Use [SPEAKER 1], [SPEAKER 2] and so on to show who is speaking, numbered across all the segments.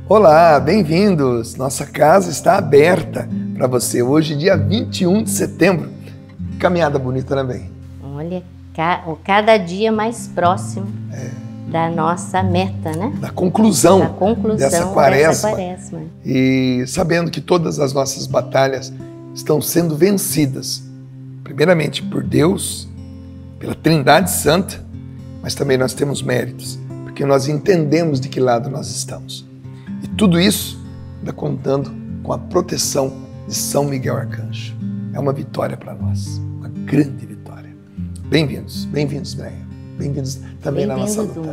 [SPEAKER 1] Olá, bem-vindos! Nossa casa está aberta para você hoje, dia 21 de setembro. Caminhada bonita também.
[SPEAKER 2] Olha, cada dia mais próximo da nossa meta, né?
[SPEAKER 1] Da conclusão dessa quaresma. E sabendo que todas as nossas batalhas estão sendo vencidas, primeiramente por Deus, pela Trindade Santa, mas também nós temos méritos, porque nós entendemos de que lado nós estamos. E tudo isso ainda contando com a proteção de São Miguel Arcanjo. É uma vitória para nós, uma grande vitória. Bem-vindos, Breia. Bem-vindos também na nossa luta.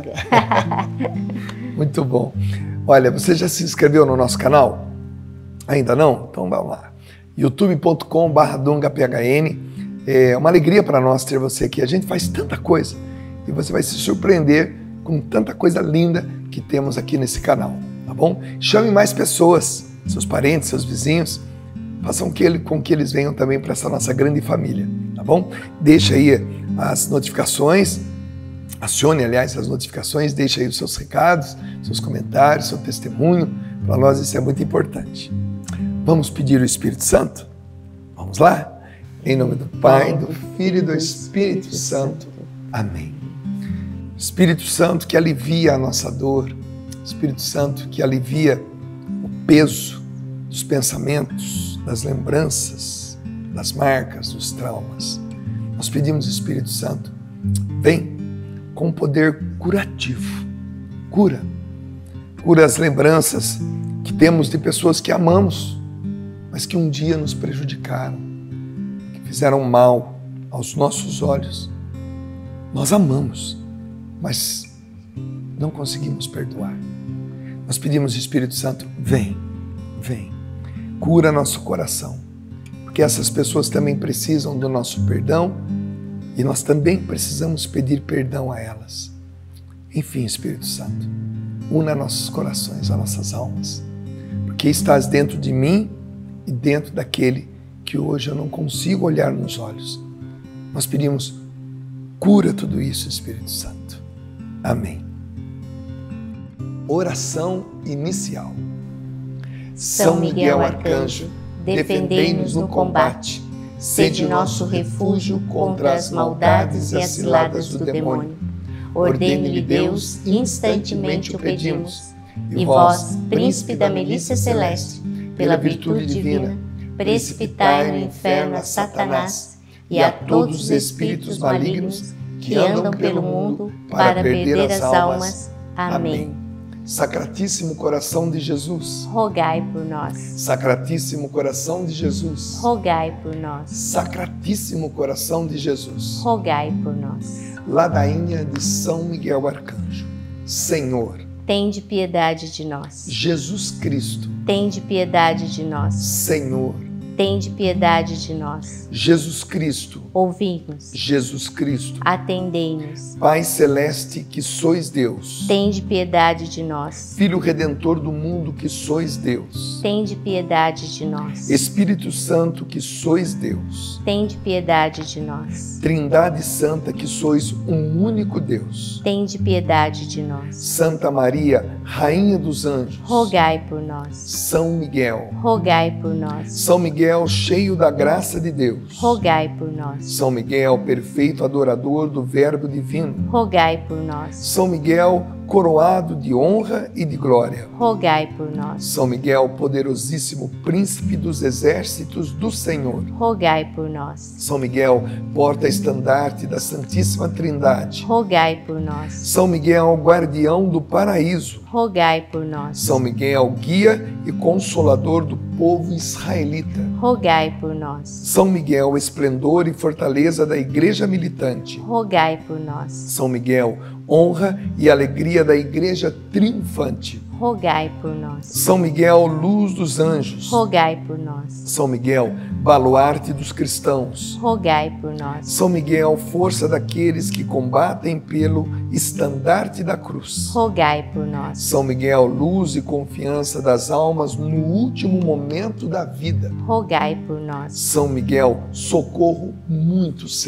[SPEAKER 1] Muito bom. Olha, você já se inscreveu no nosso canal? Ainda não? Então vamos lá. youtube.com/dungaphn. É uma alegria para nós ter você aqui. A gente faz tanta coisa e você vai se surpreender com tanta coisa linda que temos aqui nesse canal, tá bom? Chame mais pessoas, seus parentes, seus vizinhos, façam com que eles venham também para essa nossa grande família, tá bom? Deixa aí as notificações, acione, aliás, as notificações, deixa aí os seus recados, seus comentários, seu testemunho, para nós isso é muito importante. Vamos pedir o Espírito Santo? Vamos lá? Em nome do Pai, do Filho e do Espírito Santo. Amém. Espírito Santo que alivia a nossa dor, Espírito Santo que alivia o peso dos pensamentos, das lembranças, das marcas, dos traumas. Nós pedimos, Espírito Santo, vem com poder curativo, cura as lembranças que temos de pessoas que amamos, mas que um dia nos prejudicaram, que fizeram mal aos nossos olhos. Nós amamos, mas não conseguimos perdoar. Nós pedimos, Espírito Santo, vem, cura nosso coração, porque essas pessoas também precisam do nosso perdão e nós também precisamos pedir perdão a elas. Enfim, Espírito Santo, una nossos corações, as nossas almas, porque estás dentro de mim e dentro daquele que hoje eu não consigo olhar nos olhos. Nós pedimos, cura tudo isso, Espírito Santo. Amém. Oração inicial.
[SPEAKER 2] São Miguel Arcanjo, defendei-nos no combate. Sede nosso refúgio contra as maldades e as ciladas do demônio. Ordene-lhe Deus, instantemente o pedimos. E vós, príncipe da milícia celeste, pela virtude divina, precipitai no inferno a Satanás e a todos os espíritos malignos que andam pelo mundo para perder as almas. Amém.
[SPEAKER 1] Sacratíssimo coração de Jesus,
[SPEAKER 2] rogai por nós.
[SPEAKER 1] Sacratíssimo coração de Jesus,
[SPEAKER 2] rogai por nós.
[SPEAKER 1] Sacratíssimo coração de Jesus,
[SPEAKER 2] rogai por nós.
[SPEAKER 1] Ladainha de São Miguel Arcanjo, Senhor,
[SPEAKER 2] tende piedade de nós.
[SPEAKER 1] Jesus Cristo,
[SPEAKER 2] tende piedade de nós.
[SPEAKER 1] Senhor,
[SPEAKER 2] tende piedade de nós.
[SPEAKER 1] Jesus Cristo,
[SPEAKER 2] ouvi-nos.
[SPEAKER 1] Jesus Cristo,
[SPEAKER 2] atendei-nos.
[SPEAKER 1] Pai Celeste que sois Deus,
[SPEAKER 2] tende piedade de nós.
[SPEAKER 1] Filho Redentor do mundo que sois Deus,
[SPEAKER 2] tende piedade de nós.
[SPEAKER 1] Espírito Santo que sois Deus,
[SPEAKER 2] tende piedade de nós.
[SPEAKER 1] Trindade Santa que sois um único Deus,
[SPEAKER 2] tende piedade de nós.
[SPEAKER 1] Santa Maria, Rainha dos Anjos,
[SPEAKER 2] rogai por nós.
[SPEAKER 1] São Miguel,
[SPEAKER 2] rogai por nós.
[SPEAKER 1] São Miguel, cheio da graça de Deus,
[SPEAKER 2] rogai por nós.
[SPEAKER 1] São Miguel, perfeito adorador do Verbo Divino,
[SPEAKER 2] rogai por nós.
[SPEAKER 1] São Miguel, coroado de honra e de glória,
[SPEAKER 2] rogai por nós.
[SPEAKER 1] São Miguel, poderosíssimo príncipe dos exércitos do Senhor,
[SPEAKER 2] rogai por nós.
[SPEAKER 1] São Miguel, porta-estandarte da Santíssima Trindade,
[SPEAKER 2] rogai por nós.
[SPEAKER 1] São Miguel, guardião do paraíso,
[SPEAKER 2] rogai por nós.
[SPEAKER 1] São Miguel, guia e consolador do povo israelita,
[SPEAKER 2] rogai por nós.
[SPEAKER 1] São Miguel, esplendor e fortaleza da Igreja militante,
[SPEAKER 2] rogai por nós.
[SPEAKER 1] São Miguel, honra e alegria da Igreja triunfante,
[SPEAKER 2] rogai por nós.
[SPEAKER 1] São Miguel, luz dos anjos,
[SPEAKER 2] rogai por nós.
[SPEAKER 1] São Miguel, baluarte dos cristãos,
[SPEAKER 2] rogai por nós.
[SPEAKER 1] São Miguel, força daqueles que combatem pelo estandarte da cruz,
[SPEAKER 2] rogai por nós.
[SPEAKER 1] São Miguel, luz e confiança das almas no último momento da vida,
[SPEAKER 2] rogai por nós.
[SPEAKER 1] São Miguel, socorro muito certo,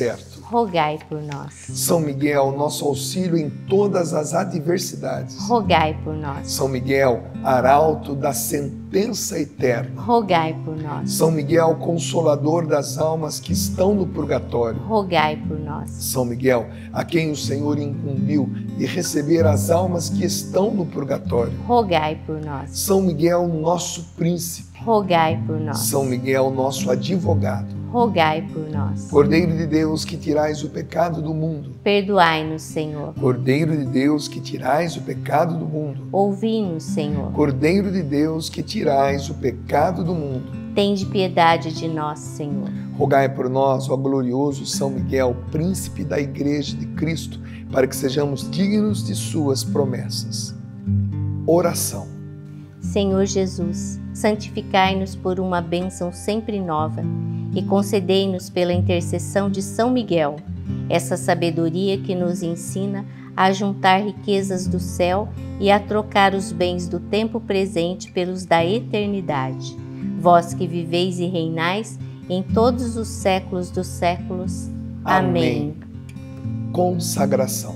[SPEAKER 2] rogai por nós.
[SPEAKER 1] São Miguel, nosso auxílio em todas as adversidades,
[SPEAKER 2] rogai por nós.
[SPEAKER 1] São Miguel, arauto da sentença eterna,
[SPEAKER 2] rogai por nós.
[SPEAKER 1] São Miguel, consolador das almas que estão no purgatório,
[SPEAKER 2] rogai por nós.
[SPEAKER 1] São Miguel, a quem o Senhor incumbiu de receber as almas que estão no purgatório,
[SPEAKER 2] rogai por nós.
[SPEAKER 1] São Miguel, nosso príncipe,
[SPEAKER 2] rogai por nós.
[SPEAKER 1] São Miguel, nosso advogado,
[SPEAKER 2] rogai por nós.
[SPEAKER 1] Cordeiro de Deus, que tirais o pecado do mundo,
[SPEAKER 2] perdoai-nos, Senhor.
[SPEAKER 1] Cordeiro de Deus, que tirais o pecado do mundo,
[SPEAKER 2] ouvi-nos, Senhor.
[SPEAKER 1] Cordeiro de Deus, que tirais o pecado do mundo,
[SPEAKER 2] tende piedade de nós, Senhor.
[SPEAKER 1] Rogai por nós, ó glorioso São Miguel, príncipe da Igreja de Cristo, para que sejamos dignos de suas promessas. Oração.
[SPEAKER 2] Senhor Jesus, santificai-nos por uma bênção sempre nova e concedei-nos pela intercessão de São Miguel essa sabedoria que nos ensina a juntar riquezas do céu e a trocar os bens do tempo presente pelos da eternidade. Vós que viveis e reinais em todos os séculos dos séculos. Amém.
[SPEAKER 1] Consagração.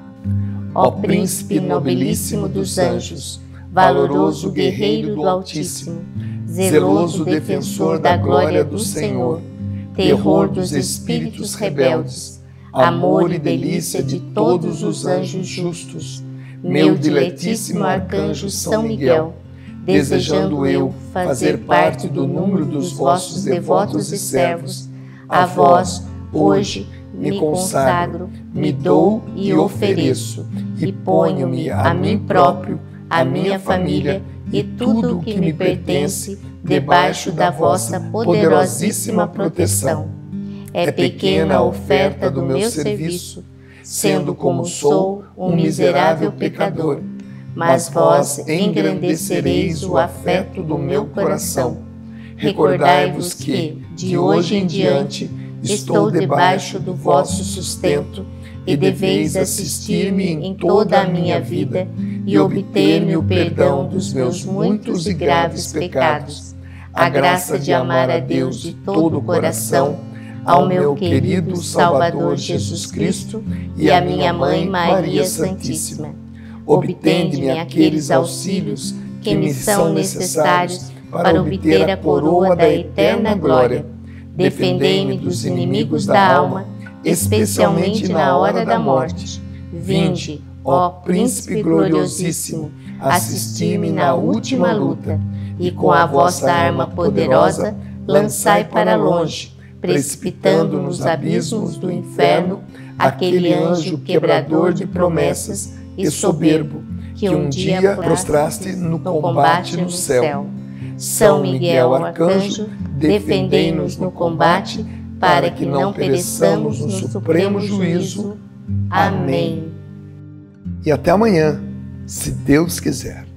[SPEAKER 2] Ó Príncipe nobilíssimo dos anjos, valoroso guerreiro do Altíssimo, zeloso defensor da glória do Senhor, terror dos espíritos rebeldes, amor e delícia de todos os anjos justos, meu diletíssimo arcanjo São Miguel, desejando eu fazer parte do número dos vossos devotos e servos, a vós, hoje, me consagro, me dou e ofereço, e ponho-me a mim próprio, a minha família e tudo o que me pertence debaixo da vossa poderosíssima proteção. É pequena a oferta do meu serviço, sendo como sou um miserável pecador, mas vós engrandecereis o afeto do meu coração. Recordai-vos que, de hoje em diante, estou debaixo do vosso sustento e deveis assistir-me em toda a minha vida e obter-me o perdão dos meus muitos e graves pecados, a graça de amar a Deus de todo o coração, ao meu querido Salvador Jesus Cristo e à minha Mãe Maria Santíssima. Obtende-me aqueles auxílios que me são necessários para obter a coroa da eterna glória. Defendei-me dos inimigos da alma, especialmente na hora da morte. Vinde, ó Príncipe gloriosíssimo, assisti-me na última luta, e com a vossa arma poderosa lançai para longe, precipitando nos abismos do inferno, aquele anjo quebrador de promessas e soberbo, que um dia prostraste no combate no céu. São Miguel Arcanjo, defendei-nos no combate, para que não pereçamos no supremo juízo. Amém.
[SPEAKER 1] E até amanhã, se Deus quiser.